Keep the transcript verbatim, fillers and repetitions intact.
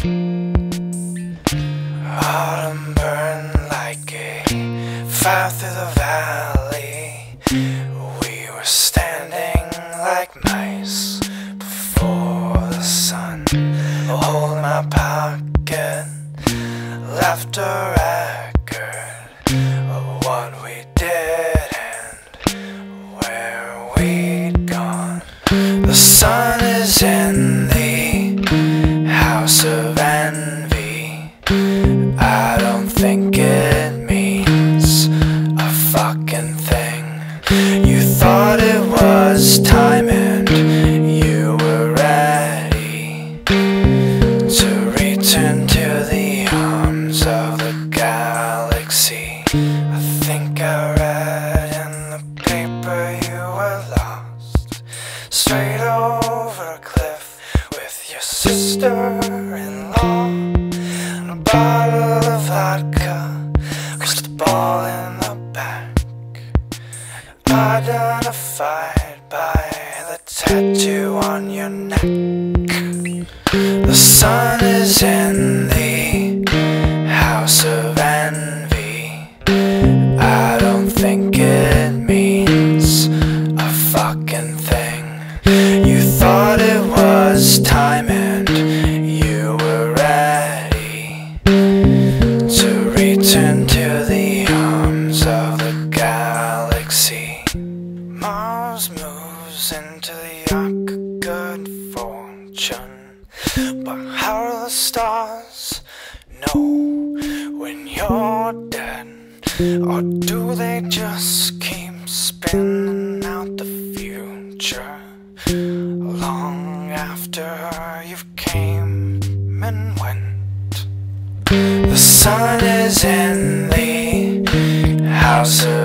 Autumn burned like a fire through the valley. We were standing like mice before the sun. A hole in my pocket left a record of what we did and where we'd gone. The sun is in the house of envy. I don't think it means a fucking thing. You thought it was time and you were ready to return to the arms of the galaxy. I think I read in the paper you were lost, straight over a cliff with your sister-in-law. A bottle of vodka, crystal ball in the back, identified by the tattoo on your neck. The sun is in the house of envy. I don't think it means a fucking thing. You thought it was time and you were ready to return to the arms of the galaxy. Mars moves into the arc of good fortune, but how do the stars know when you're dead? Or do they just keep spinning out the future long after you've came and went? The sun is in the house of